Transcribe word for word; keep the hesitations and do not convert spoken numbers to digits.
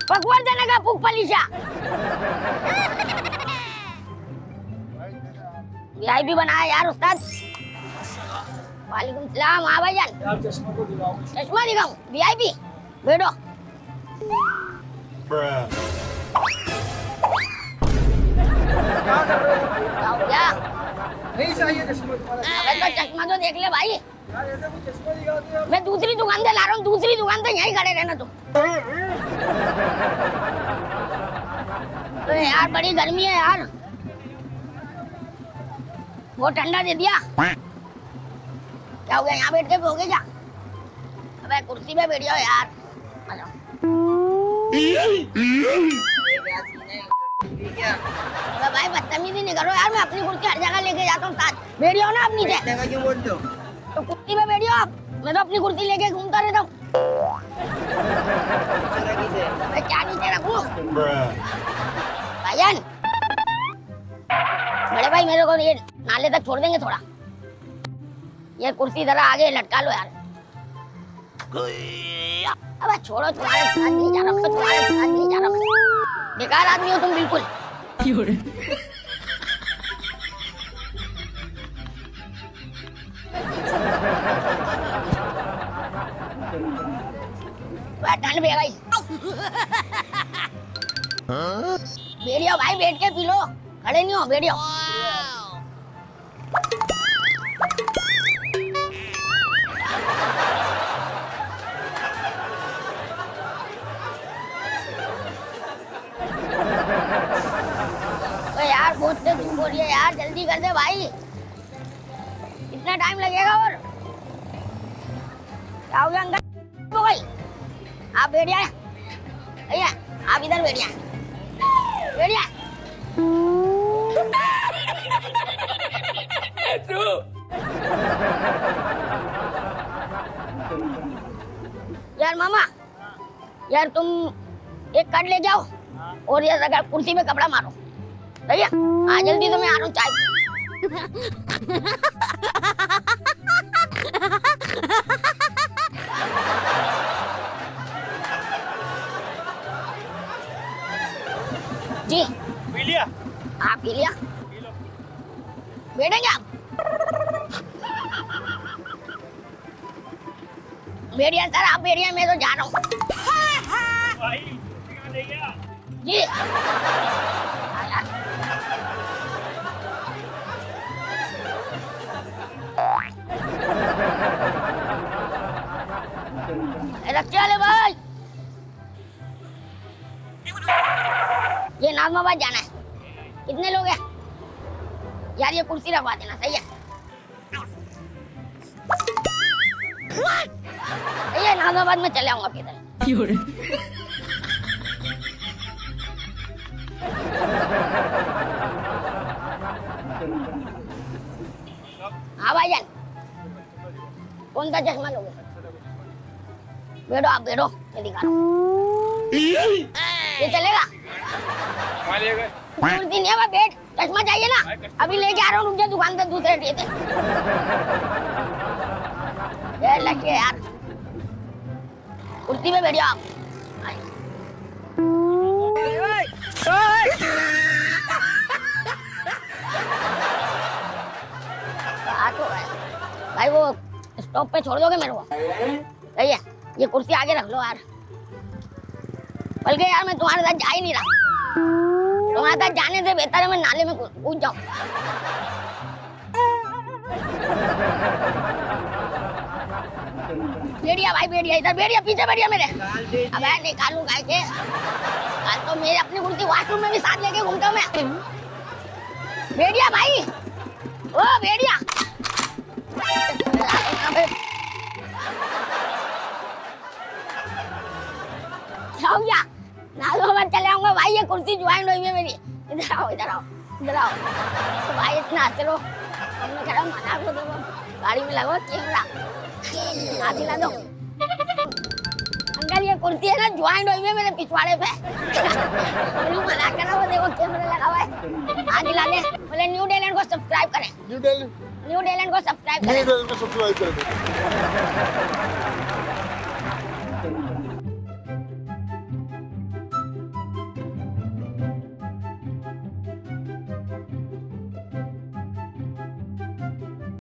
पकवान देने का भूख पलीशा वीआईपी बनाया यार उस्ताद। वालेकुम सलाम। हाँ भाईजान यार चश्मा तो दिखाओ। चश्मा दिखाऊं? वीआईपी बैठो। क्या कर रहे हो? क्या हो गया? नहीं चाहिए चश्मा तुम्हारा। अबे तो चश्मा तो देख ले भाई। यार ऐसे कोई चश्मा दिखाते हो? मैं दूसरी दुकान से ला रहा हूँ, दूसरी दुकान से यहीं खड़े रहना तुम। तो यार बड़ी गर्मी है यार, वो ठंडा दे दिया। क्या हो गया? यहाँ बैठ के पियोगे क्या? अबे कुर्सी पे बैठ जाओ यार। अबे भाई बदतमीजी नहीं करो यार, मैं अपनी कुर्सी हर जगह लेके जाता हूँ साथ। बैठ जाओ ना अपनी जगह। क्यों बोलते हो? तो कुर्सी पे बैठियो आप, मैं तो अपनी कुर्सी लेके घूमता रहता हूँ। मैं क्या नीचे रखूँ? भाईजान बड़े भाई मेरे को ये नाले तक छोड़ देंगे थोड़ा? ये कुर्सी जरा आगे लटका लो यार। अबे छोड़ो, तुम्हारे साथ नहीं जा रहा मैं, तुम्हारे साथ नहीं जा रहा मैं। बेकार आदमी हो तुम बिल्कुल। ठंड भी है भाई। बैठियो भाई, बैठ के पी लो, खड़े नहीं हो, बैठियो। यार बहुत से धूप हो रही है यार, जल्दी कर दे भाई, कितना टाइम लगेगा? और क्या हो गया अंकल? हो गई? आप बैठ जाए भैया, आप इधर बैठ जाए, बैठ जाए। यार मामा, यार तुम एक कार्ड ले जाओ और ये जगह कुर्सी में कपड़ा मारो भैया। हाँ जल्दी, तो मैं आ रहा हूँ चाय। जी पी लिया? आप पी लिया? बैठेंगे आप? बैठिए सर, आप बैठिए, मैं तो जा रहा हूँ। जी रखे वाले भाई, ये नाजमाबाद जाना है। कितने लोग हैं यार? ये कुर्सी रखवा देना, सही है? ये नाजमाबाद में चले आऊंगा किधर। हाँ भाईजान, कौन सा चश्मा लोगे? बैठो आप, बैठो, मैं दिखा रहा हूँ। ये चलेगा? कुर्सी नहीं है, बैठ। चश्मा चाहिए ना? अभी लेके आ रहा हूँ, रुक जा, दुकान से दूसरे देते। ये लगे यार, कुर्सी पे बैठिए आप। भाई वो स्टॉप पे छोड़ दोगे मेरे को? सही है, ये कुर्सी आगे रख लो यार। बल्कि यार मैं तुम्हारे साथ जा ही नहीं रहा, तुम्हारे साथ जाने से बेहतर है मैं नाले में कूद जाऊं। बैठिया भाई, बैठिया इधर, बैठिया पीछे, बैठिया मेरे। अब यार निकालू गाय के, कल तो मेरे अपनी कुर्सी वॉशरूम में भी साथ लेके घूमता हूँ मैं। बैठिया भाई, ओ बैठिया। क्या हो गया? नालों में चले आऊंगा भाई, ये कुर्सी ज्वाइन हुई है मेरी। इधर आओ, इधर आओ, इधर आओ। तो भाई इतना हंस लो, हमने कहा मना को देखो, गाड़ी में लगो कैमरा, ना दिला दो। अंकल ये कुर्सी है ना ज्वाइन हुई है मेरे पिछवाड़े पे। हमने मना करा, वो देखो कैमरा लगा हुआ है। हाँ दिला दे, बोले न्यू टैलेंट को सब्सक्राइब करें। न्यू टैलेंट न्यू टैलेंट को सब्सक्राइब करें। न्यू टैलेंट को सब्सक्राइब करें।